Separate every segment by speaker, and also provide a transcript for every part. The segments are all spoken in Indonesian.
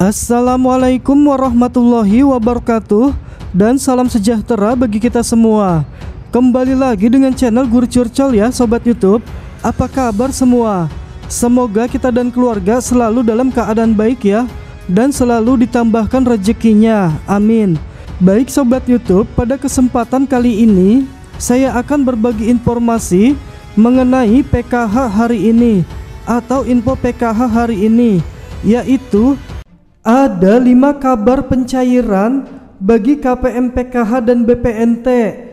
Speaker 1: Assalamualaikum warahmatullahi wabarakatuh. Dan salam sejahtera bagi kita semua. Kembali lagi dengan channel Guru Curcol ya Sobat YouTube. Apa kabar semua? Semoga kita dan keluarga selalu dalam keadaan baik ya, dan selalu ditambahkan rezekinya, amin. Baik Sobat YouTube, pada kesempatan kali ini saya akan berbagi informasi mengenai PKH hari ini, atau info PKH hari ini, yaitu ada 5 kabar pencairan bagi KPM PKH dan BPNT,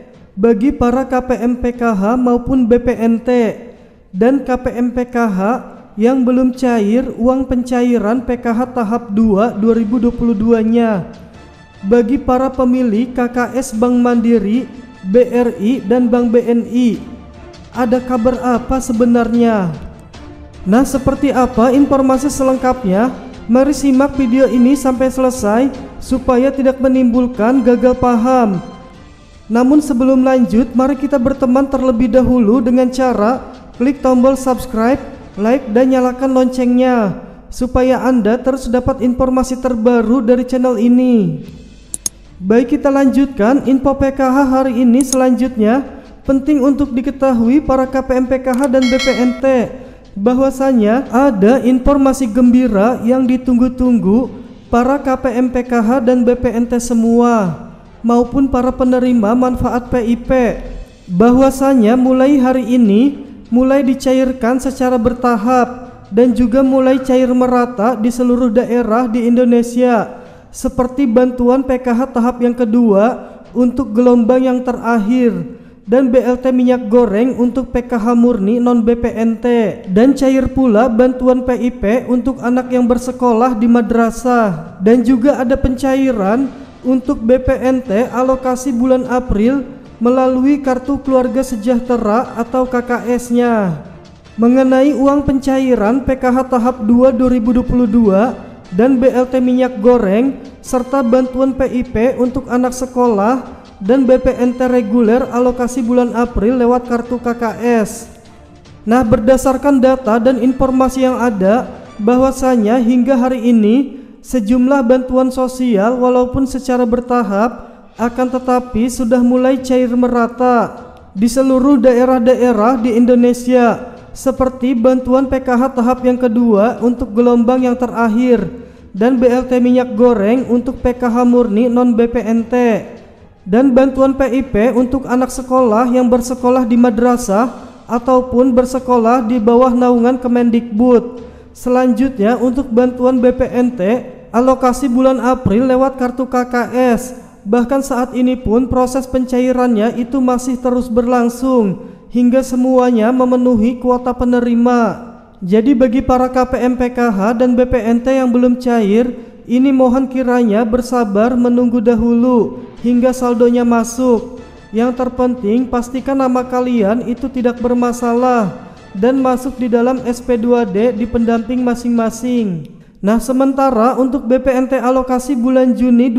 Speaker 1: bagi para KPM PKH maupun BPNT dan KPM PKH yang belum cair uang pencairan PKH tahap 2 2022-nya. Bagi para pemilik KKS Bank Mandiri, BRI dan Bank BNI, ada kabar apa sebenarnya? Nah, seperti apa informasi selengkapnya? Mari simak video ini sampai selesai supaya tidak menimbulkan gagal paham. Namun sebelum lanjut, mari kita berteman terlebih dahulu dengan cara klik tombol subscribe, like dan nyalakan loncengnya supaya Anda terus dapat informasi terbaru dari channel ini. Baik, kita lanjutkan info PKH hari ini. Selanjutnya, penting untuk diketahui para KPM PKH dan BPNT bahwasanya ada informasi gembira yang ditunggu-tunggu para KPM PKH dan BPNT semua maupun para penerima manfaat PIP, bahwasanya mulai hari ini mulai dicairkan secara bertahap dan juga mulai cair merata di seluruh daerah di Indonesia, seperti bantuan PKH tahap yang kedua untuk gelombang yang terakhir, dan BLT minyak goreng untuk PKH murni non BPNT, dan cair pula bantuan PIP untuk anak yang bersekolah di madrasah, dan juga ada pencairan untuk BPNT alokasi bulan April melalui kartu keluarga sejahtera atau KKS-nya. Mengenai uang pencairan PKH tahap 2 2022 dan BLT minyak goreng serta bantuan PIP untuk anak sekolah dan BPNT reguler alokasi bulan April lewat kartu KKS. Nah, berdasarkan data dan informasi yang ada, bahwasanya hingga hari ini sejumlah bantuan sosial walaupun secara bertahap akan tetapi sudah mulai cair merata di seluruh daerah-daerah di Indonesia, seperti bantuan PKH tahap yang kedua untuk gelombang yang terakhir dan BLT minyak goreng untuk PKH murni non BPNT, dan bantuan PIP untuk anak sekolah yang bersekolah di madrasah ataupun bersekolah di bawah naungan Kemendikbud. Selanjutnya untuk bantuan BPNT alokasi bulan April lewat kartu KKS. Bahkan saat ini pun proses pencairannya itu masih terus berlangsung hingga semuanya memenuhi kuota penerima. Jadi bagi para KPM PKH dan BPNT yang belum cair, ini mohon kiranya bersabar menunggu dahulu hingga saldonya masuk. Yang terpenting pastikan nama kalian itu tidak bermasalah dan masuk di dalam SP2D di pendamping masing-masing. Nah, sementara untuk BPNT alokasi bulan Juni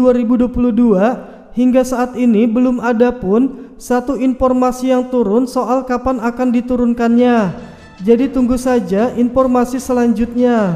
Speaker 1: 2022 hingga saat ini belum ada pun satu informasi yang turun soal kapan akan diturunkannya. Jadi tunggu saja informasi selanjutnya.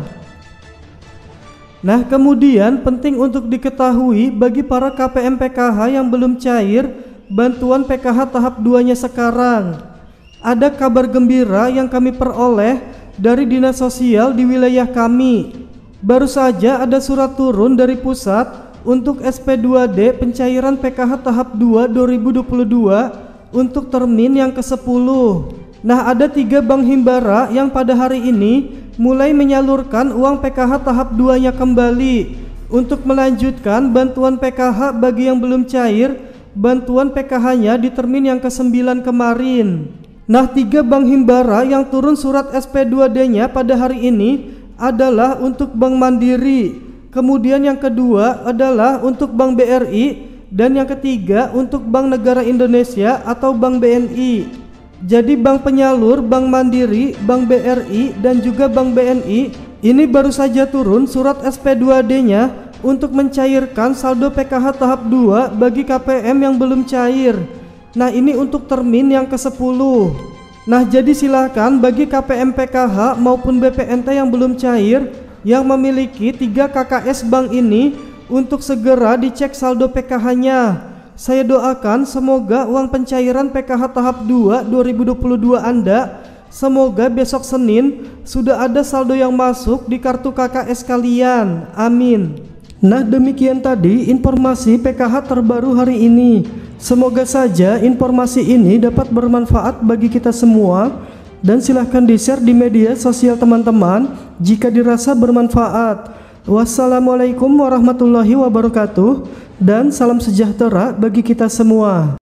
Speaker 1: Nah, kemudian penting untuk diketahui bagi para KPM PKH yang belum cair bantuan PKH tahap 2-nya sekarang. Ada kabar gembira yang kami peroleh dari Dinas Sosial di wilayah kami. Baru saja ada surat turun dari pusat untuk SP2D pencairan PKH tahap 2 2022 untuk termin yang ke-10. Nah, ada 3 bank himbara yang pada hari ini mulai menyalurkan uang PKH tahap 2-nya kembali untuk melanjutkan bantuan PKH bagi yang belum cair bantuan PKH-nya di termin yang ke-9 kemarin. Nah, 3 bank himbara yang turun surat SP2D-nya pada hari ini adalah untuk Bank Mandiri, kemudian yang kedua adalah untuk Bank BRI, dan yang ketiga untuk Bank Negara Indonesia atau Bank BNI. Jadi bank penyalur Bank Mandiri, Bank BRI dan juga Bank BNI ini baru saja turun surat SP2D-nya untuk mencairkan saldo PKH tahap 2 bagi KPM yang belum cair. Nah, ini untuk termin yang ke-10. Nah, jadi silakan bagi KPM PKH maupun BPNT yang belum cair yang memiliki 3 KKS bank ini untuk segera dicek saldo PKH-nya. Saya doakan semoga uang pencairan PKH tahap 2 2022 Anda semoga besok Senin sudah ada saldo yang masuk di kartu KKS kalian. Amin. Nah, demikian tadi informasi PKH terbaru hari ini. Semoga saja informasi ini dapat bermanfaat bagi kita semua, dan silahkan di-share di media sosial teman-teman jika dirasa bermanfaat. Wassalamualaikum warahmatullahi wabarakatuh, dan salam sejahtera bagi kita semua.